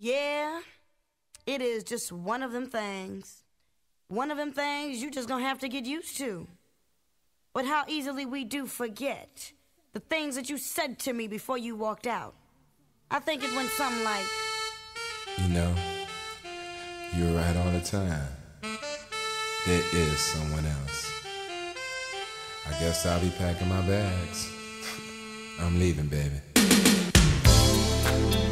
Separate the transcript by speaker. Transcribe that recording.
Speaker 1: Yeah, it is just one of them things. One of them things you just gonna have to get used to. But how easily we do forget the things that you said to me before you walked out. I think it went something like,
Speaker 2: you know, you're right all the time. There is someone else. I guess I'll be packing my bags. I'm leaving, baby.